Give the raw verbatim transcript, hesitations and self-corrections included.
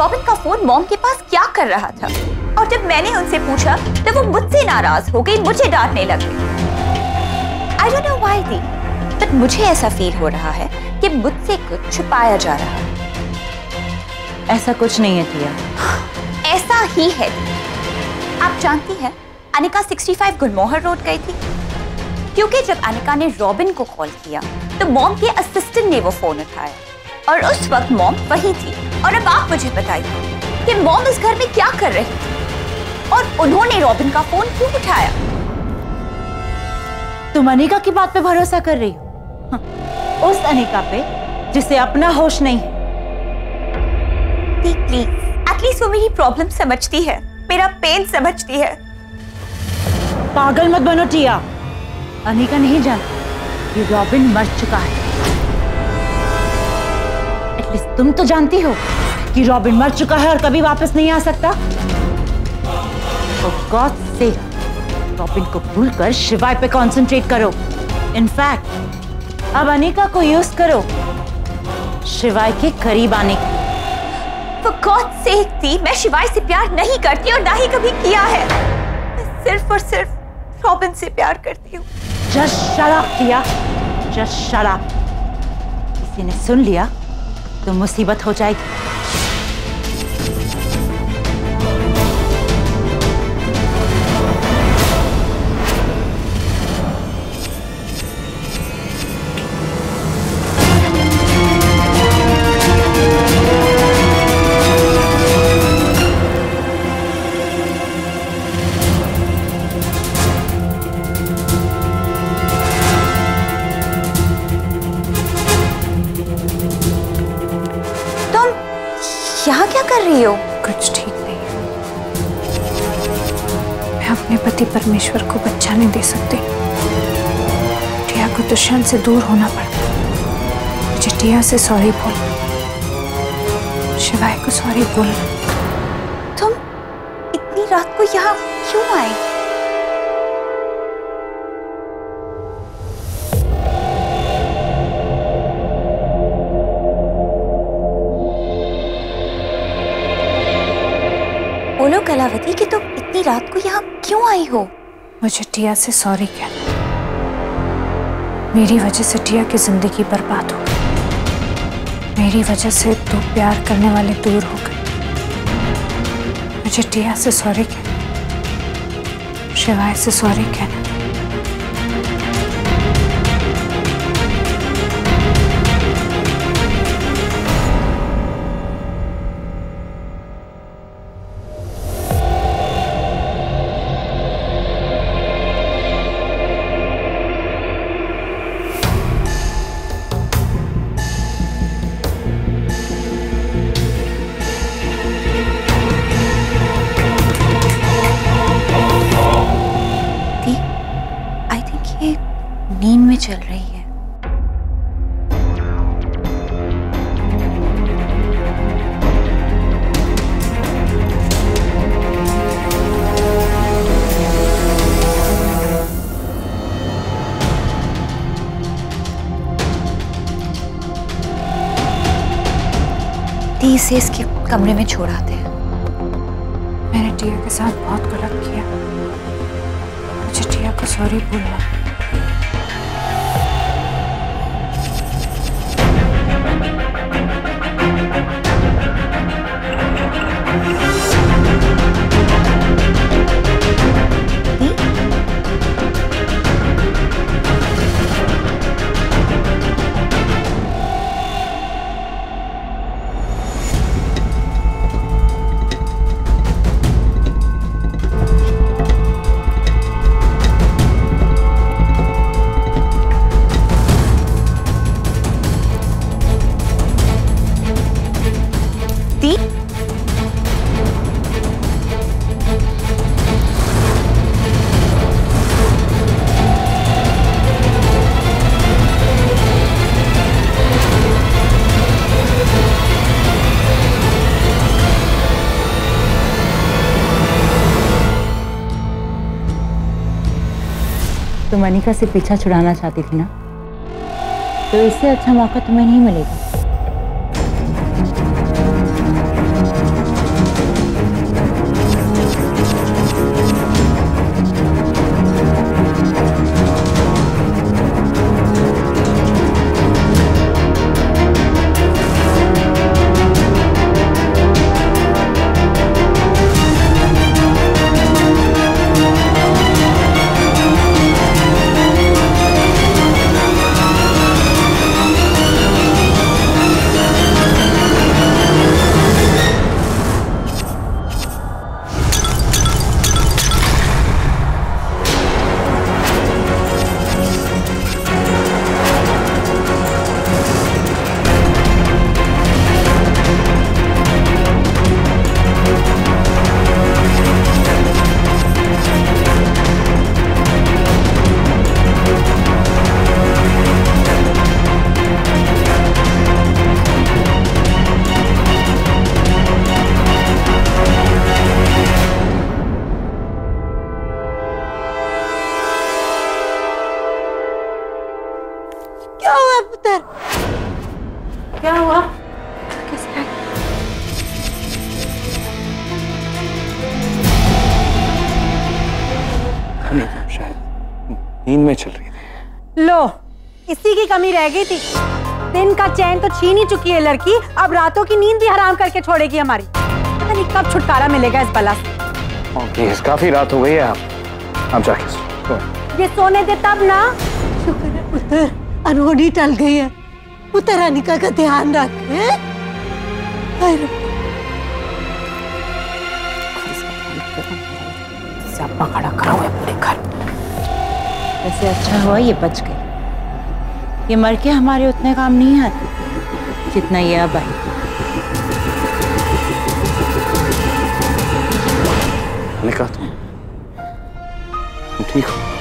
Robin का phone mom के पास क्या कर रहा था, और जब मैंने उनसे पूछा तो वो मुझसे नाराज हो गई, मुझे डांटने लग गई। I don't know why दी, बट मुझे ऐसा फील हो रहा है कि मुझसे कुछ छुपाया जा रहा है। ऐसा कुछ नहीं है टिया। ऐसा ही है। आप जानती हैं अनिका पैंसठ गुलमोहर रोड गई थी, क्योंकि जब अनिका ने रॉबिन को कॉल किया तो मॉम के असिस्टेंट ने वो फोन उठाया, और उस वक्त मॉम वही थी। और अब आप मुझे बताइए कि मॉम इस घर में क्या कर रही थी, और उन्होंने रॉबिन का फोन क्यों उठाया? तुम अनिका की बात पे भरोसा कर रही हो? हाँ, उस अनिका पे जिसे अपना होश नहीं है। प्लीज, एटलीस्ट वो मेरी प्रॉब्लम समझती है, मेरा पेन समझती है। पागल मत बनो टिया। अनिका नहीं जानती कि रॉबिन मर चुका है। एटलीस्ट तुम तो जानती हो कि रॉबिन मर चुका है और कभी वापस नहीं आ सकता। For God's sake, रॉबिन को भूलकर शिवाय पे कंसंट्रेट करो। इनफैक्ट अब अनिका को यूज करो शिवाय के करीब आने के। For God's sake दी, मैं शिवाय से प्यार नहीं करती और ना ही कभी किया है। मैं सिर्फ और सिर्फ रॉबिन से प्यार करती हूँ। Just shut up, टिया। Just shut up। किसी ने सुन लिया तो मुसीबत हो जाएगी। यहाँ क्या कर रही हो? कुछ ठीक नहीं है। मैं अपने पति परमेश्वर को बच्चा नहीं दे सकती। टिया को दुष्यंत से दूर होना पड़ता। मुझे टिया से सॉरी बोल, शिवाय को सॉरी बोल। तुम इतनी रात को यहाँ क्यों आई? बोलो कलावती कि तुम इतनी रात को यहाँ क्यों आई हो? मुझे टिया से सॉरी कहना। मेरी वजह से टिया की जिंदगी बर्बाद हो गई। मेरी वजह से दो प्यार करने वाले दूर हो गए। मुझे टिया से सॉरी कहना, शिवाय से सॉरी कहना। नींद में चल रही है। दी से इसके कमरे में छोड़ा थे। मैंने टिया के साथ बहुत गलत किया। मुझे टिया को सॉरी बोलना। तुम अनिका से पीछा छुड़ाना चाहती थी ना, तो इससे अच्छा मौका तुम्हें नहीं मिलेगा। क्या हुआ? कैसे आ- नहीं, शायद नींद में चल रही थी। लो, इसी की कमी रह गई थी। दिन का चैन तो छीन ही चुकी है लड़की, अब रातों की नींद भी हराम करके छोड़ेगी हमारी। पता नहीं कब छुटकारा मिलेगा इस बला से। प्लीज, काफी रात हो गई है, आप आप जाके सो। ये सोने दे तब ना। शुक्र है पुत्र, अनहोनी टल गई है। पुत्र अनिका का ध्यान रख। अपना खड़ा करा हुआ है पूरे घर। वैसे अच्छा हुआ ये बच गई। ये मर के हमारे उतने काम नहीं आती जितना ये अब आई। अनिका, तुम तुम ठीक हो?